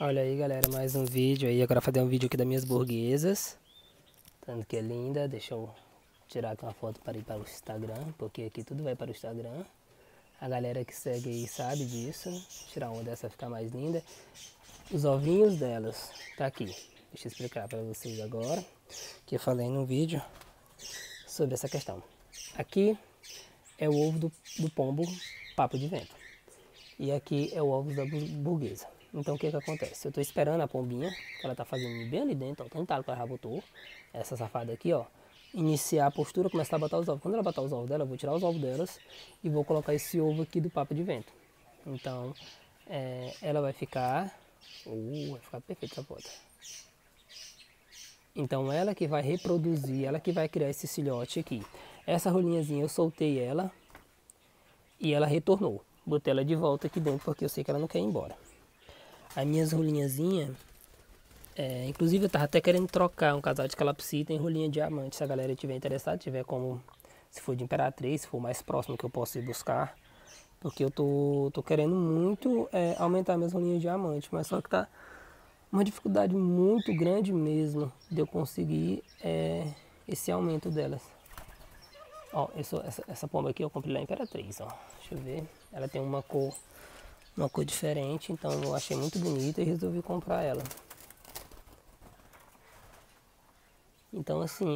Olha aí, galera, mais um vídeo aí. Agora fazer um vídeo aqui das minhas burguesas. Tanto que é linda. Deixa eu tirar aqui uma foto para ir para o Instagram, porque aqui tudo vai para o Instagram. A galera que segue aí sabe disso. Tirar uma dessa ficar mais linda. Os ovinhos delas tá aqui. Deixa eu explicar para vocês agora, que eu falei no vídeo sobre essa questão. Aqui é o ovo do pombo papo de vento. E aqui é o ovo da burguesa. Então o que acontece? Eu tô esperando a pombinha, que ela tá fazendo bem ali dentro, ó, tanto que ela já botou, essa safada aqui, ó, iniciar a postura, começar a botar os ovos. Quando ela botar os ovos dela, eu vou tirar os ovos delas e vou colocar esse ovo aqui do papo de vento. Então, ela vai ficar perfeita essa foto. Então ela que vai reproduzir, ela que vai criar esse filhote aqui. Essa rolinhazinha eu soltei ela e ela retornou. Botei ela de volta aqui dentro porque eu sei que ela não quer ir embora. As minhas rolinhazinhas, inclusive eu tava até querendo trocar um casal de calopsita em rolinha diamante. Se a galera tiver interessado, tiver como, se for de imperatriz, se for mais próximo que eu posso ir buscar. Porque eu tô querendo muito aumentar minhas rolinhas diamante, mas só que tá uma dificuldade muito grande mesmo de eu conseguir esse aumento delas. Ó, essa pomba aqui eu comprei lá em Imperatriz, ó. Deixa eu ver. Ela tem uma cor diferente, então eu achei muito bonita e resolvi comprar ela. Então assim,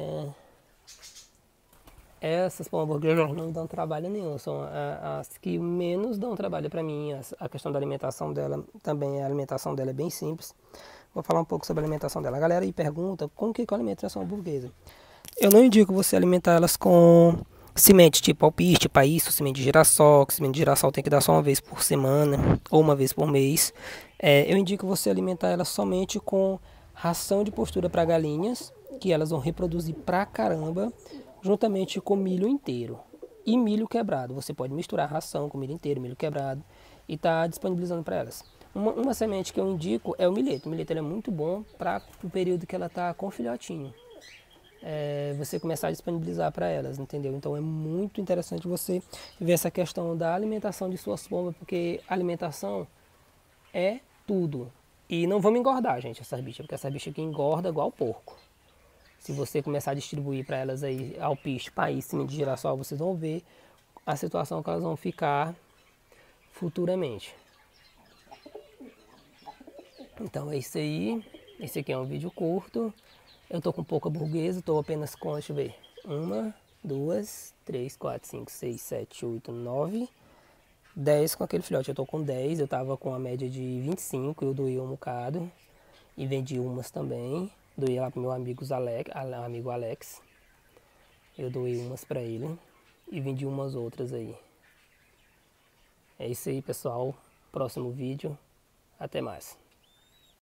essas pombas não dão trabalho nenhum, são as que menos dão trabalho para mim. A questão da alimentação dela também, a alimentação dela é bem simples. Vou falar um pouco sobre a alimentação dela. A galera aí pergunta como que eu alimento essa burguesa. Eu não indico você alimentar elas com semente tipo alpiste, paíço, semente de girassol. Que semente de girassol tem que dar só uma vez por semana ou uma vez por mês. Eu indico você alimentar elas somente com ração de postura para galinhas, que elas vão reproduzir pra caramba, juntamente com milho inteiro e milho quebrado. Você pode misturar ração com milho inteiro, milho quebrado e tá disponibilizando para elas. Uma semente que eu indico é o milheto. O milheto é muito bom para o período que ela está com filhotinho. Você começar a disponibilizar para elas, entendeu? Então é muito interessante você ver essa questão da alimentação de suas pombas, porque alimentação é tudo. E não vamos engordar, gente, essas bichas, porque essa bicha aqui engorda igual porco. Se você começar a distribuir para elas aí alpiste, país, semente de girassol, vocês vão ver a situação que elas vão ficar futuramente. Então é isso aí. Esse aqui é um vídeo curto. Eu tô com pouca burguesa, tô apenas com, deixa eu ver, 1, 2, 3, 4, 5, 6, 7, 8, 9, 10 com aquele filhote. Eu tô com 10, eu tava com a média de 25, eu doei um bocado e vendi umas também. Doei lá pro meu amigo Alex. Eu doei umas pra ele e vendi umas outras aí. É isso aí, pessoal. Próximo vídeo. Até mais.